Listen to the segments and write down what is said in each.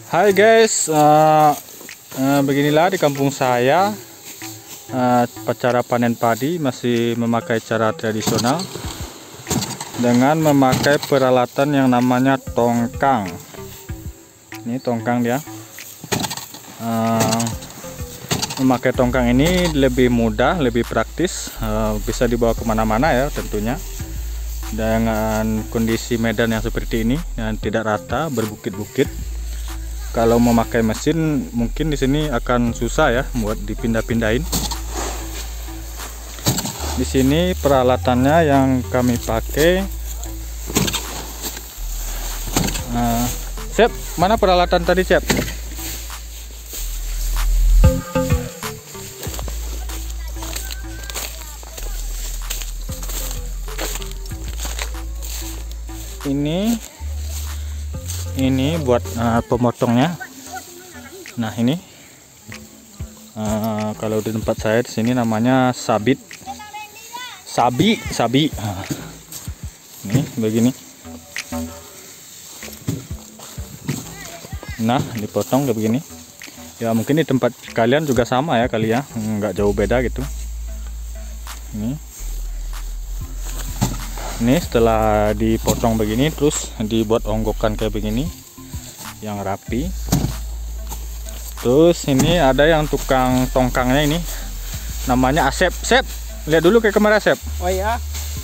Hai guys, beginilah di kampung saya. Cara panen padi masih memakai cara tradisional dengan memakai peralatan yang namanya tongkang. Ini tongkang dia. Memakai tongkang ini lebih mudah, lebih praktis, bisa dibawa kemana-mana ya tentunya. Dengan kondisi medan yang seperti ini yang tidak rata, berbukit-bukit. Kalau memakai mesin mungkin di sini akan susah ya buat dipindah-pindahin. Di sini peralatannya yang kami pakai. Sep, mana peralatan tadi, Sep? Ini buat pemotongnya. Nah ini kalau di tempat saya di sini namanya sabi. Ini begini. Nah dipotong kayak begini. Ya mungkin di tempat kalian juga sama ya kali ya, nggak jauh beda gitu. Ini setelah dipotong begini terus dibuat onggokan kayak begini yang rapi. Terus ini ada yang tukang tongkangnya ini namanya Asep. Sep, lihat dulu ke kamera Sep. Oh ya.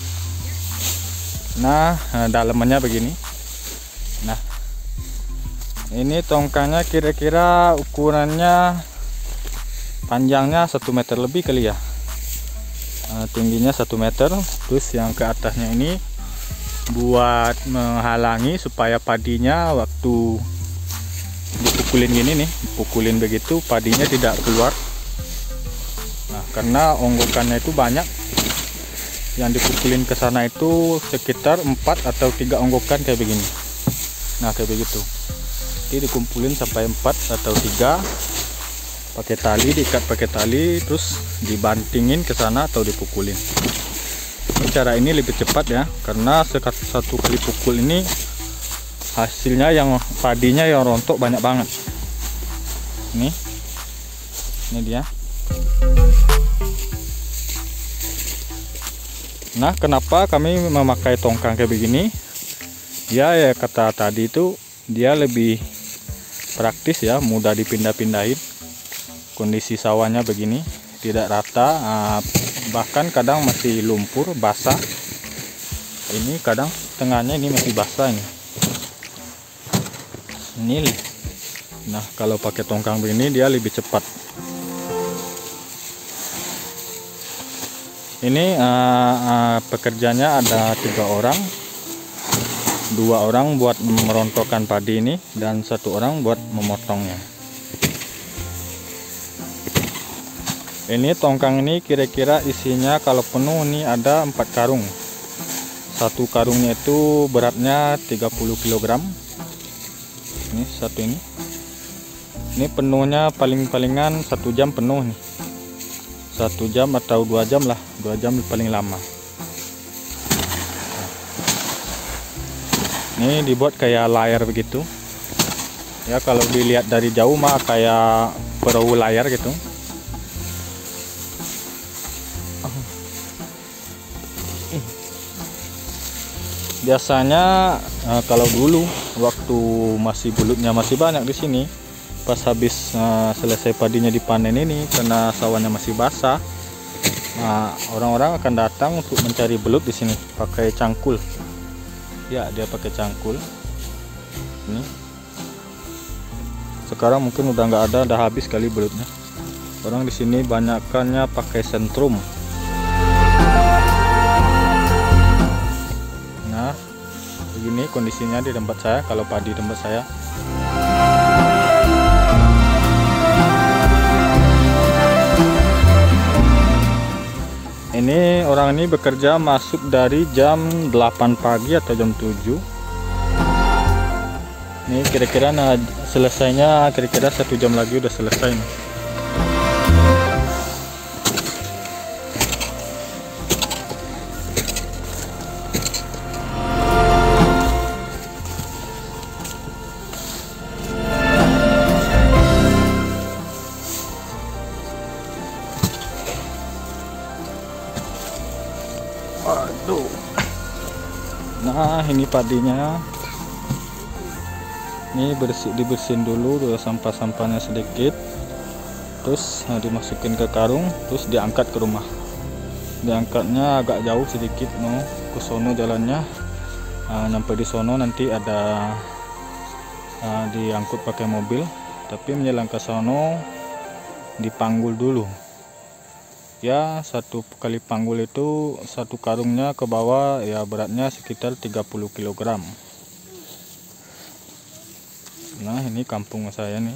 Nah, dalamannya begini. Nah, ini tongkangnya kira-kira ukurannya panjangnya 1 meter lebih kali ya. Tingginya 1 meter. Terus yang ke atasnya ini buat menghalangi supaya padinya waktu dipukulin gini nih, pukulin begitu padinya tidak keluar. Nah karena onggokannya itu banyak, yang dipukulin ke sana itu sekitar 4 atau 3 onggokan kayak begini. Nah kayak begitu, jadi dikumpulin sampai 4 atau 3, pakai tali, diikat pakai tali, terus dibantingin ke sana atau dipukulin. Cara ini lebih cepat ya, karena satu kali pukul ini hasilnya yang padinya yang rontok banyak banget. Ini dia. Nah kenapa kami memakai tongkang kayak begini ya, kata tadi itu dia lebih praktis ya, mudah dipindah-pindahin. Kondisi sawahnya begini, tidak rata, bahkan kadang masih lumpur basah. Ini kadang tengahnya ini masih basah ini. Nah kalau pakai tongkang begini dia lebih cepat. Ini pekerjanya ada 3 orang, 2 orang buat merontokkan padi ini dan 1 orang buat memotongnya. Ini tongkang ini kira-kira isinya kalau penuh ini ada 4 karung. 1 karungnya itu beratnya 30 kg. Ini satu ini. Ini penuhnya paling-palingan 1 jam penuh nih. 1 jam atau 2 jam lah, 2 jam paling lama. Ini dibuat kayak layar begitu. Ya kalau dilihat dari jauh mah kayak perahu layar gitu. Biasanya kalau dulu waktu masih belutnya masih banyak di sini, pas habis selesai padinya dipanen ini, karena sawahnya masih basah, nah orang-orang akan datang untuk mencari belut di sini pakai cangkul. Ya dia pakai cangkul. Ini sekarang mungkin udah nggak ada, udah habis kali belutnya. Orang di sini banyakannya pakai sentrum. Begini kondisinya di tempat saya, kalau padi tempat saya. Ini orang ini bekerja masuk dari jam 8 pagi atau jam 7. Ini kira-kira selesainya kira-kira 1 jam lagi udah selesai nih. Aduh. Nah, ini padinya. Ini dibersihin dulu sampah-sampahnya sedikit. Terus dimasukin ke karung, terus diangkat ke rumah. Diangkatnya agak jauh sedikit, ke sono jalannya. Nyampe di sono nanti ada diangkut pakai mobil, tapi menjelang ke sono dipanggul dulu. Ya, satu kali panggul itu satu karungnya ke bawah, ya beratnya sekitar 30 kg. Nah, ini kampung saya nih.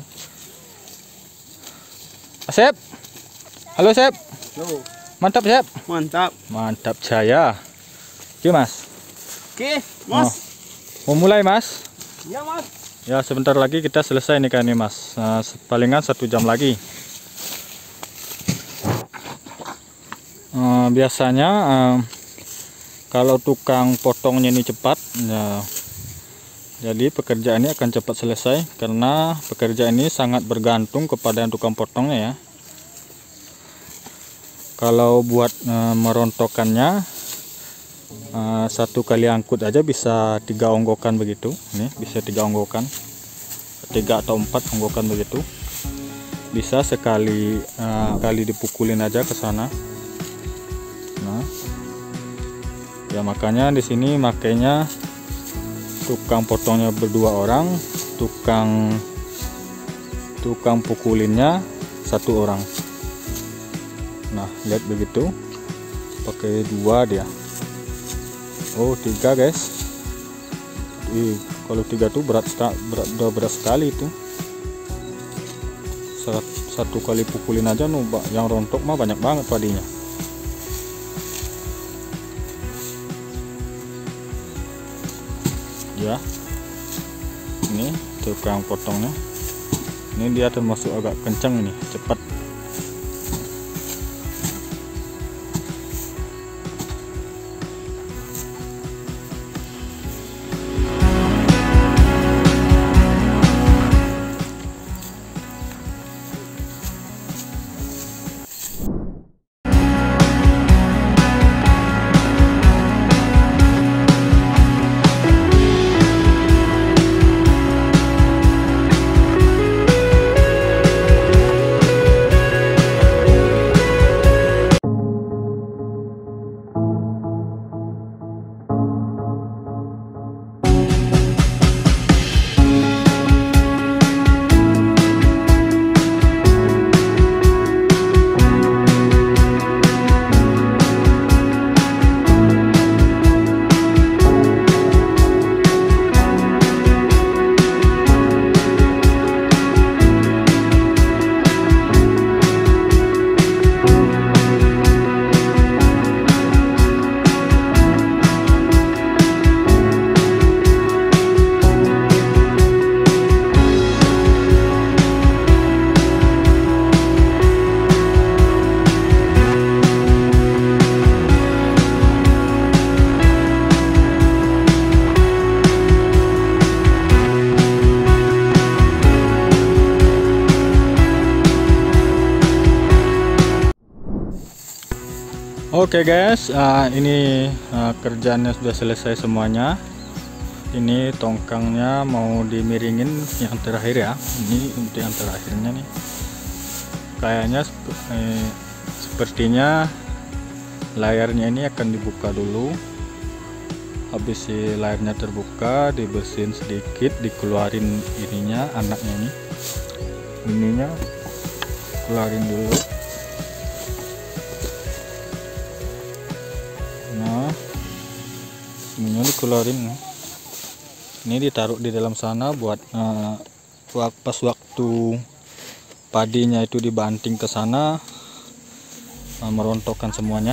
Asep, halo Sep. Halo. Mantap Sep. Mantap. Mantap saya. Oke Mas. Oke, Mas. Mau mulai Mas? Ya Mas. Ya, sebentar lagi kita selesai nih kan nih Mas. Palingan 1 jam lagi. Biasanya kalau tukang potongnya ini cepat, ya, jadi pekerjaan ini akan cepat selesai karena pekerjaan ini sangat bergantung kepada yang tukang potongnya ya. Kalau buat merontokkannya, 1 kali angkut aja bisa 3 onggokan begitu. Ini bisa 3 onggokan, 3 atau 4 onggokan begitu. Bisa sekali kali dipukulin aja ke sana. Nah, ya makanya di sini makanya tukang potongnya berdua orang, tukang pukulinnya 1 orang. Nah, lihat begitu, pakai 2 dia. Oh, 3 guys. Kalau 3 tuh berat sekali itu. 1 kali pukulin aja yang rontok mah banyak banget padinya. Ya, ini tukang potongnya. Ini dia termasuk agak kencang ini, cepat. Oke guys, ini kerjaannya sudah selesai semuanya. Ini tongkangnya mau dimiringin yang terakhir ya. Ini untuk yang terakhirnya nih. Kayaknya sepertinya layarnya ini akan dibuka dulu. Habis si layarnya terbuka, dibersihin sedikit, dikeluarin ininya, anaknya ini. Ininya keluarin dulu. Nah, ininya dikeluarin. Ini ditaruh di dalam sana buat pas waktu padinya itu dibanting ke sana, merontokkan semuanya.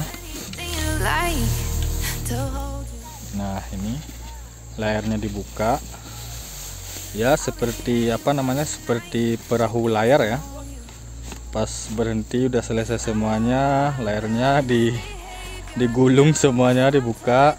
Nah, ini layarnya dibuka. Ya, seperti apa namanya? Seperti perahu layar ya. Pas berhenti udah selesai semuanya, layarnya digulung semuanya, dibuka.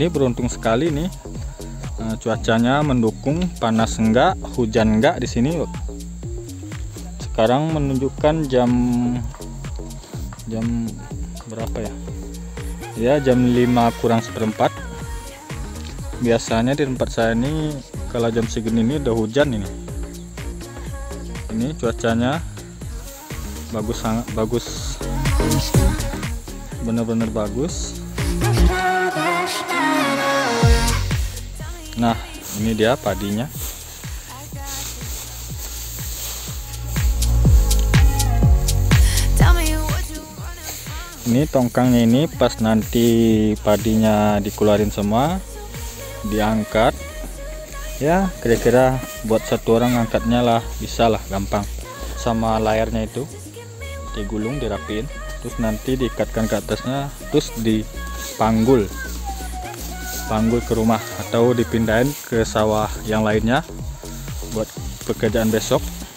ini beruntung sekali nih, cuacanya mendukung, panas enggak, hujan enggak di sini. Sekarang menunjukkan jam berapa ya? Ya, jam 5:45. Biasanya di tempat saya ini kalau jam segini ini udah hujan ini. Ini cuacanya bagus, sangat bagus, bener-bener bagus. Nah, ini dia padinya. Ini tongkangnya ini pas nanti padinya dikeluarin semua, diangkat ya, kira-kira buat satu orang angkatnya lah, bisa lah, gampang. Sama layarnya itu digulung, dirapiin, terus nanti diikatkan ke atasnya, terus dipanggul ke rumah atau dipindahin ke sawah yang lainnya buat pekerjaan besok.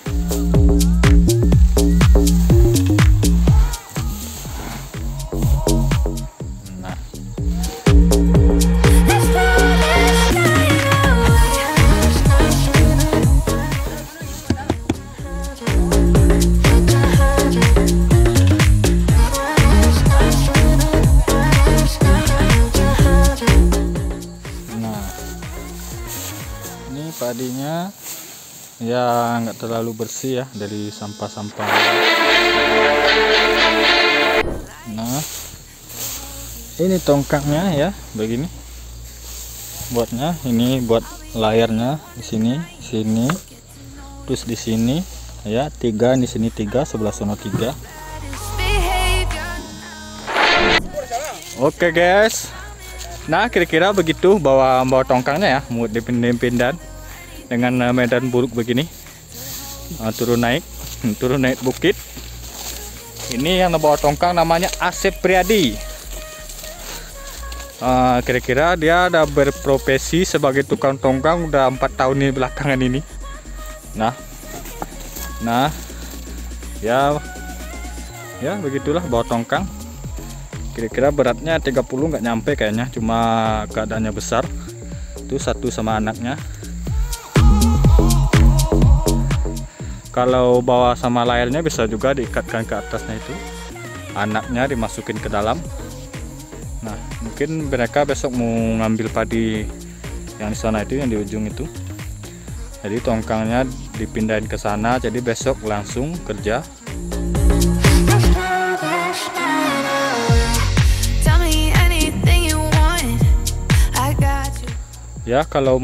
Padinya ya nggak terlalu bersih ya dari sampah-sampah. Nah, ini tongkangnya ya begini buatnya. Ini buat layarnya di sini, terus di sini ya, 3 di sini, 3 sebelah sono 3. Oke guys, nah kira-kira begitu bawa tongkangnya ya, mau dipindah-pindah dengan medan buruk begini, turun naik bukit. Ini yang bawa tongkang namanya Asep Priadi. Kira-kira dia ada berprofesi sebagai tukang tongkang udah 4 tahun ini belakangan ini. Nah ya begitulah bawa tongkang. Kira-kira beratnya 30 nggak nyampe kayaknya, cuma keadaannya besar. Itu satu sama anaknya. Kalau bawa sama layarnya bisa juga diikatkan ke atasnya, itu anaknya dimasukin ke dalam. Nah, mungkin mereka besok mau ngambil padi yang di sana itu, yang di ujung itu. Jadi tongkangnya dipindahin ke sana, jadi besok langsung kerja. Ya, kalau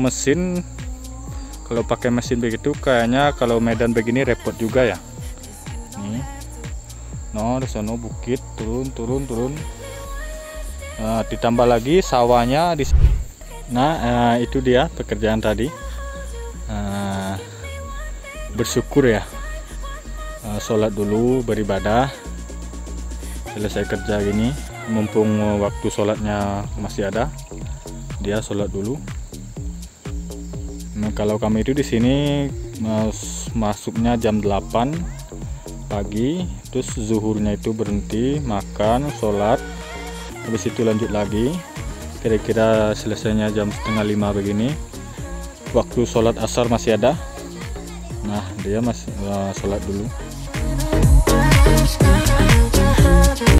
pakai mesin begitu kayaknya kalau medan begini repot juga ya. Nih, di sana bukit, turun. Nah, ditambah lagi sawahnya di. Nah, itu dia pekerjaan tadi. Bersyukur ya. Sholat dulu, beribadah. Selesai kerja gini, mumpung waktu sholatnya masih ada, dia sholat dulu. Nah, kalau kami itu di sini masuknya jam 8 pagi, terus zuhurnya itu berhenti, makan, sholat, habis itu lanjut lagi. Kira-kira selesainya jam 4:30 begini. Waktu sholat asar masih ada. Nah, dia masih sholat dulu.